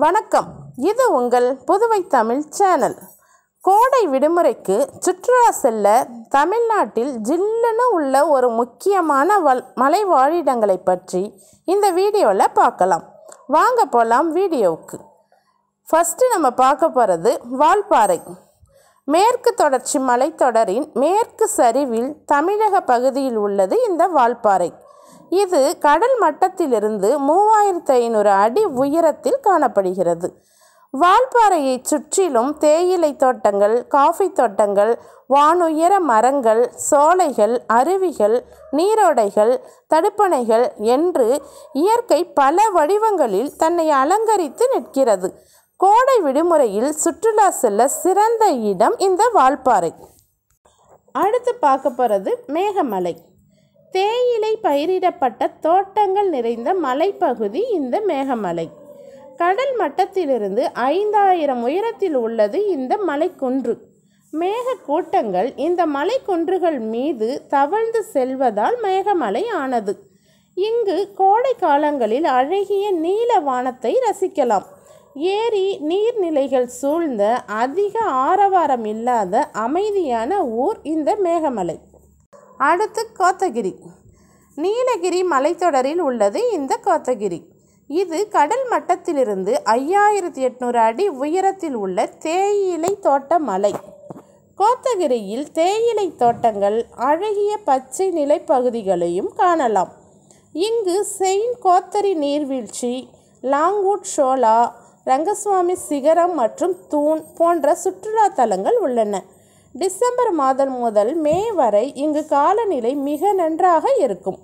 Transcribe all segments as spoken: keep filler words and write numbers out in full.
வணக்கம். இது உங்கள் புதுவை தமிழ் சேனல். கோடை விடுமுறைக்கு சுற்றுலா செல்ல தமிழ்நாட்டில் ஜில்லுன்னு உள்ள ஒரு முக்கியமான வல் மலை வாழிடங்களை பற்றி இந்த வீடியோவில் பார்க்கலாம். வாங்க போகலாம் வீடியோவுக்கு. ஃபஸ்ட்டு நம்ம பார்க்க போகிறது வால்பாறை. மேற்கு தொடர்ச்சி மலைத்தொடரின் மேற்கு சரிவில் தமிழக பகுதியில் உள்ளது இந்த வால்பாறை. இது கடல் மட்டத்திலிருந்து மூவாயிரத்து ஐநூறு அடி உயரத்தில் காணப்படுகிறது. வால்பாறையை சுற்றிலும் தேயிலை தோட்டங்கள், காஃபி தோட்டங்கள், வானுயர மரங்கள், சோலைகள், அருவிகள், நீரோடைகள், தடுப்பணைகள் என்று இயற்கை பல வடிவங்களில் தன்னை அலங்கரித்து நிற்கிறது. கோடை விடுமுறையில் சுற்றுலா செல்ல சிறந்த இடம் இந்த வால்பாறை. அடுத்து பார்க்க போகிறது மேகமலை. தேயிலை பயிரிடப்பட்ட தோட்டங்கள் நிறைந்த மலைப்பகுதி இந்த மேகமலை. கடல் மட்டத்திலிருந்து ஐந்தாயிரம் உயரத்தில் உள்ளது இந்த மலைக்குன்று. மேக கூட்டங்கள் இந்த மலைக்குன்றுகள் மீது தவழ்ந்து செல்வதால் மேகமலை ஆனது. இங்கு கோடை காலங்களில் அழகிய நீல வானத்தை ரசிக்கலாம். ஏரி நீர்நிலைகள் சூழ்ந்த அதிக ஆரவாரம் இல்லாத அமைதியான ஊர் இந்த மேகமலை. அடுத்து கோத்தகிரி. நீலகிரி மலைத்தொடரில் உள்ளது இந்த கோத்தகிரி. இது கடல் மட்டத்திலிருந்து ஐயாயிரத்தி எட்நூறு அடி உயரத்தில் உள்ள தேயிலை தோட்ட மலை. கோத்தகிரியில் தேயிலை தோட்டங்கள், அழகிய பச்சை நிலைப்பகுதிகளையும் காணலாம். இங்கு செயின்ட் கோத்தரி நீர்வீழ்ச்சி, லாங்வுட் ஷோலா, ரங்கசுவாமி சிகரம் மற்றும் தூண் போன்ற சுற்றுலா தலங்கள் உள்ளன. டிசம்பர் மாதம் முதல் மே வரை இங்கு காலநிலை மிக நன்றாக இருக்கும்.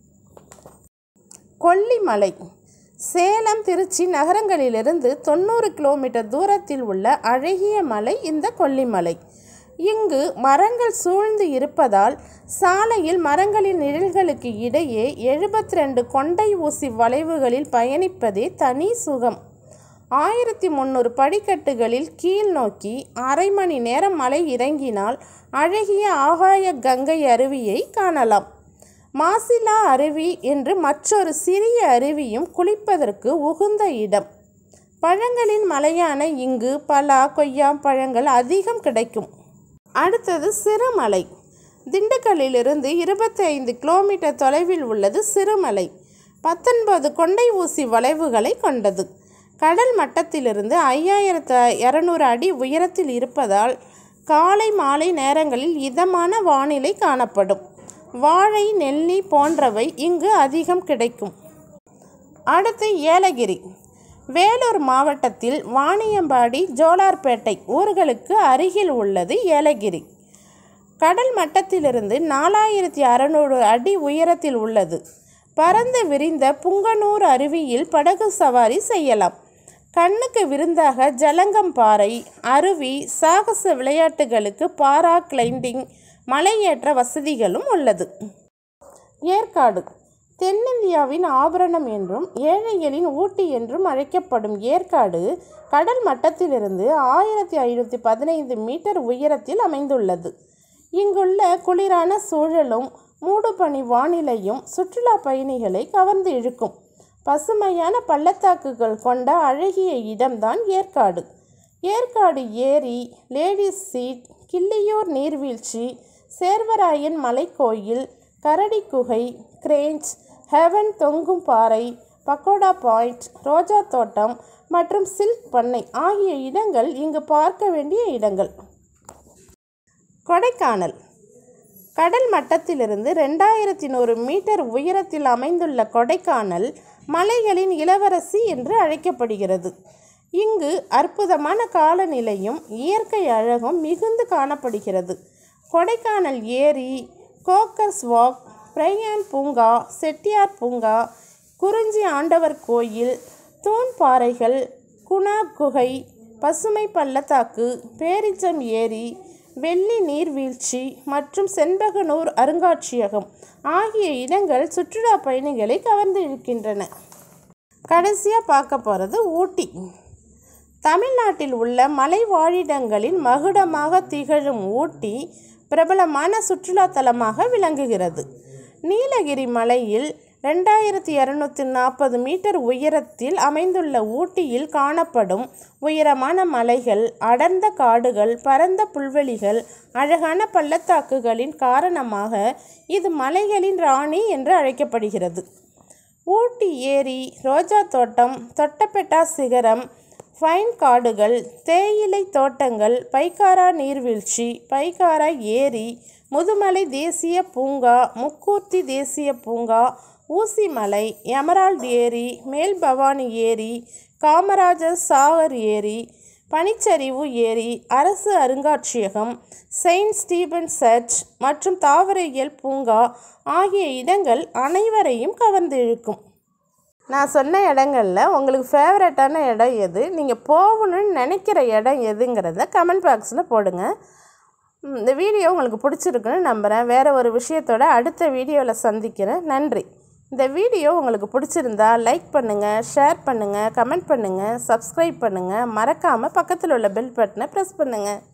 கொல்லிமலை. சேலம், திருச்சி நகரங்களிலிருந்து தொண்ணூறு கிலோமீட்டர் தூரத்தில் உள்ள அழகிய மலை இந்த கொல்லிமலை. இங்கு மரங்கள் சூழ்ந்து இருப்பதால் சாலையில் மரங்களின் நிழல்களுக்கு இடையே எழுபத்தி ரெண்டு கொண்டை ஊசி வளைவுகளில் பயணிப்பதே தனி சுகம். ஆயிரத்தி முந்நூறு படிக்கட்டுகளில் கீழ் நோக்கி அரை மணி நேரம் மலை இறங்கினால் அழகிய ஆகாய கங்கை அருவியை காணலாம். மாசிலா அருவி என்று மற்றொரு சிறிய அருவியும் குளிப்பதற்கு உகுந்த இடம். பழங்களின் மலையான இங்கு பலா, கொய்யா பழங்கள் அதிகம் கிடைக்கும். அடுத்தது சிறுமலை. திண்டுக்கல்லிலிருந்து இருபத்தி ஐந்து கிலோமீட்டர் தொலைவில் உள்ளது சிறுமலை. பத்தொன்பது கொண்டை ஊசி வளைவுகளை கொண்டது. கடல் மட்டத்திலிருந்து ஐயாயிரத்து இரநூறு அடி உயரத்தில் இருப்பதால் காலை மாலை நேரங்களில் இதமான வானிலை காணப்படும். வாழை, நெல்லி போன்றவை இங்கு அதிகம் கிடைக்கும். அடுத்து ஏலகிரி. வேலூர் மாவட்டத்தில் வாணியம்பாடி, ஜோலார்பேட்டை ஊர்களுக்கு அருகில் உள்ளது ஏலகிரி. கடல் மட்டத்திலிருந்து நாலாயிரத்தி அறநூறு அடி உயரத்தில் உள்ளது. பரந்து விரிந்த புங்கனூர் அருவியில் படகு சவாரி செய்யலாம். கண்ணுக்கு விருந்தாக ஜலங்கம் பாறை, அருவி, சாகச விளையாட்டுகளுக்கு பாரா கிளைம்பிங், மலையேற்ற வசதிகளும் உள்ளது. ஏற்காடு. தென்னிந்தியாவின் ஆபரணம் என்றும் ஏழைகளின் ஊட்டி என்றும் அழைக்கப்படும் ஏற்காடு கடல் மட்டத்திலிருந்து ஆயிரத்தி ஐநூற்றி பதினைந்து மீட்டர் உயரத்தில் அமைந்துள்ளது. இங்குள்ள குளிரான சூழலும் மூடுபனி வானிலையும் சுற்றுலா பயணிகளை கவர்ந்து இழுக்கும். பசுமையான பள்ளத்தாக்குகள் கொண்ட அழகிய இடம்தான் ஏற்காடு. ஏற்காடு ஏரி, லேடிஸ் சீட், கிள்ளியூர் நீர்வீழ்ச்சி, சேர்வராயன் மலைக்கோயில், கரடி குகை, கிரேஞ்ச், ஹெவன் தொங்கும் பாறை, பக்கோடா பாயிண்ட், ரோஜா தோட்டம் மற்றும் சில்க் பண்ணை ஆகிய இடங்கள் இங்கு பார்க்க வேண்டிய இடங்கள். கொடைக்கானல். கடல் மட்டத்திலிருந்து ரெண்டாயிரத்தி நூறு மீட்டர் உயரத்தில் அமைந்துள்ள கொடைக்கானல் மலைகளின் இளவரசி என்று அழைக்கப்படுகிறது. இங்கு அற்புதமான காலநிலையும் இயற்கை அழகும் மிகுந்து காணப்படுகிறது. கொடைக்கானல் ஏரி, கோக்கர்ஸ் வாக், பிரையான் பூங்கா, செட்டியார் பூங்கா, குறிஞ்சி ஆண்டவர் கோயில், தூண் பாறைகள், குணா குகை, பசுமை பள்ளத்தாக்கு, பேரிச்சம் ஏரி, வெள்ளி நீர்வீழ்ச்சி மற்றும் செண்பகனூர் அருங்காட்சியகம் ஆகிய இடங்கள் சுற்றுலா பயணிகளை கவர்ந்து இழுக்கின்றன. கடைசியாக பார்க்க போகிறது ஊட்டி. தமிழ்நாட்டில் உள்ள மலை வாழிடங்களின் மகுடமாக திகழும் ஊட்டி பிரபலமான சுற்றுலா தலமாக விளங்குகிறது. நீலகிரி மலையில் ரெண்டாயிரத்தி இரநூத்தி நாற்பது மீட்டர் உயரத்தில் அமைந்துள்ள ஊட்டியில் காணப்படும் உயரமான மலைகள், அடர்ந்த காடுகள், பரந்த புல்வெளிகள், அழகான பள்ளத்தாக்குகளின் காரணமாக இது மலைகளின் ராணி என்று அழைக்கப்படுகிறது. ஊட்டி ஏரி, ரோஜா தோட்டம், தொட்டபெட்டா சிகரம், ஃபைன் காடுகள், தேயிலை தோட்டங்கள், பைக்காரா நீர்வீழ்ச்சி, பைக்காரா ஏரி, முதுமலை தேசிய பூங்கா, முக்கூர்த்தி தேசிய பூங்கா, ஊசிமலை, எமரால்டு ஏரி, மேல் பவானி ஏரி, காமராஜர் சாகர் ஏரி, பனிச்சரிவு ஏரி, அரசு அருங்காட்சியகம், செயின்ட் ஸ்டீபன் சர்ச் மற்றும் தாவரவியல் பூங்கா ஆகிய இடங்கள் அனைவரையும் கவர்ந்து இழுக்கும். நான் சொன்ன இடங்களில் உங்களுக்கு ஃபேவரட்டான இடம் எது, நீங்கள் போகணுன்னு நினைக்கிற இடம் எதுங்கிறத கமெண்ட் பாக்ஸில் போடுங்க. இந்த வீடியோ உங்களுக்கு பிடிச்சிருக்குன்னு நம்புகிறேன். வேறு ஒரு விஷயத்தோட அடுத்த வீடியோவில் சந்திக்கிறேன். நன்றி. இந்த வீடியோ உங்களுக்கு பிடிச்சிருந்தா லைக் பண்ணுங்கள், ஷேர் பண்ணுங்கள், கமெண்ட் பண்ணுங்கள், சப்ஸ்கிரைப் பண்ணுங்கள். மறக்காமல் பக்கத்தில் உள்ள பெல் பட்டனை ப்ரெஸ் பண்ணுங்கள்.